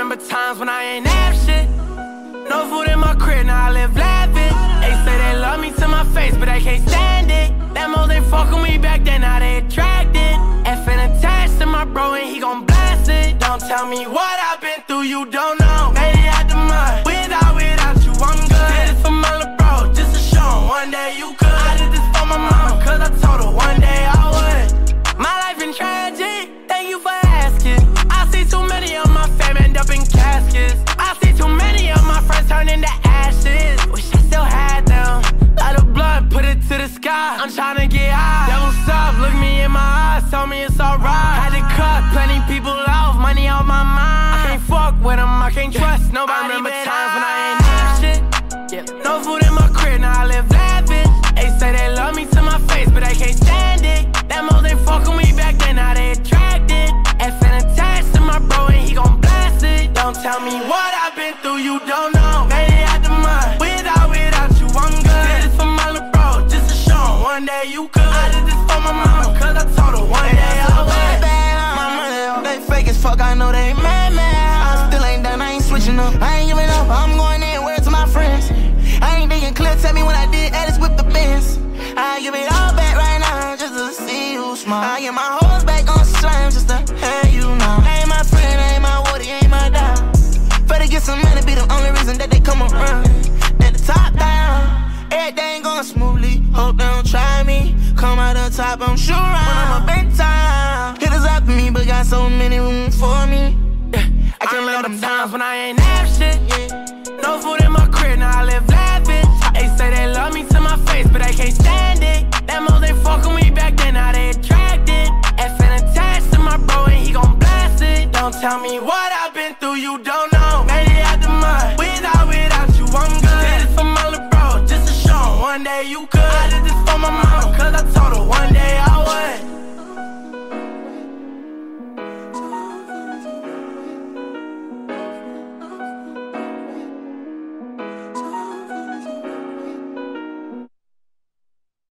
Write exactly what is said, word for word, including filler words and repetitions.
remember times when I ain't have shit. No food in my crib, now I live lavish. They say they love me to my face, but they can't stand it. Them hoes ain't fucking me back then, now they attracted. Effing attached to my bro and he gon' blast it. Don't tell me what I've been through, you don't know. Made it out the mud, without, without you, I'm good. Did it for my little bro, just to show him one day you could. I did this for my mama, cause I told her one day I would. My life been tragic, thank you for asking. I see too many of my fam end up in caskets. I see too many of my friends turn into ashes. Wish I still had them. Light a blunt, put it to the sky. I'm tryna get high. Devil's up, look me in my eyes, tell me it's alright. Had to cut plenty people off, money on my mind. I can't fuck with them, I can't trust nobody. I remember times when I ain't have shit. Yeah. No food in my crib, now I live lavish. They say they love me to my face, but they can't stand it. Them hoes ain't fucking me back then, now they attracted. Effing attached to my bro and he gon' blast it. Don't tell me what I've been through, you don't know. Made it out the mud, without, without you, I'm good. Did this for my little bro, just to show him one day you could. I did this for my mama, cause I told her one day I would. My money, they fake as fuck, I know they mad, man. I still ain't done, I ain't switching up. I ain't giving up, I'm going in, word to my friends. I ain't thinking clear, tell me when I did Alice with the Benz. I give it all back right now, just to see you smile. I get my hoes back on slime, just to have you now. Ain't my friend, ain't my woody, ain't my dog. Better get some money, be the only reason that they come around. At the top down, everything going smoothly. Hope they don't try me. Come out the top, I'm sure I'm when I'm a big time. Hitters after me, but got so many room for me. Yeah, I can't let them times when I ain't have shit. Yeah. No food in my crib, now I live lavish. They say they love me to my face, but they can't stand it. Them hoes ain't fucking me back then, now they attracted. Effing attached to my bro and he gon' blast it. Don't tell me what I've been through, you don't know. Made it out the mud, without, without you, I'm good. Did this for my little bro, just to show him one day you could. I did this for my mama, cause I told her one day